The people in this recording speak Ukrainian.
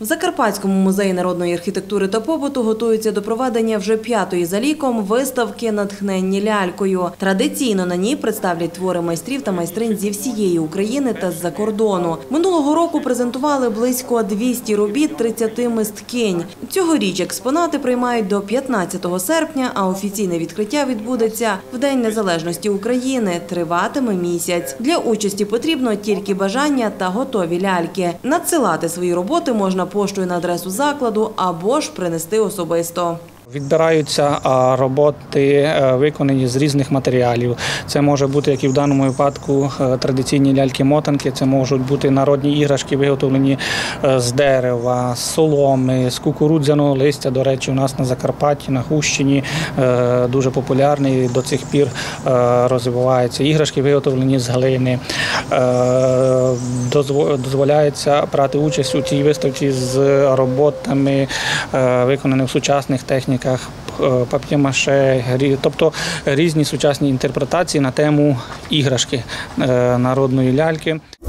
В Закарпатському музеї народної архітектури та побуту готуються до проведення вже 5-ї за ліком виставки «Натхненні лялькою». Традиційно на ній представлять твори майстрів та майстринь зі всієї України та з-за кордону. Минулого року презентували близько 200 робіт 30 мисткинь. Цьогоріч експонати приймають до 15 серпня, а офіційне відкриття відбудеться в День Незалежності України. Триватиме місяць. Для участі потрібно тільки бажання та готові ляльки. Надсилати свої роботи можна поштою на адресу закладу або ж принести особисто. Відбираються роботи, виконані з різних матеріалів. Це може бути, як і в даному випадку, традиційні ляльки-мотанки, це можуть бути народні іграшки, виготовлені з дерева, з соломи, з кукурудзяного листя. До речі, у нас на Закарпатті, на Хустині дуже популярний, до цих пір розвивається. Іграшки, виготовлені з глини. Дозволяється брати участь у цій виставці з роботами, виконаними в сучасних техніках, пап'є-маше, тобто різні сучасні інтерпретації на тему іграшки народної ляльки.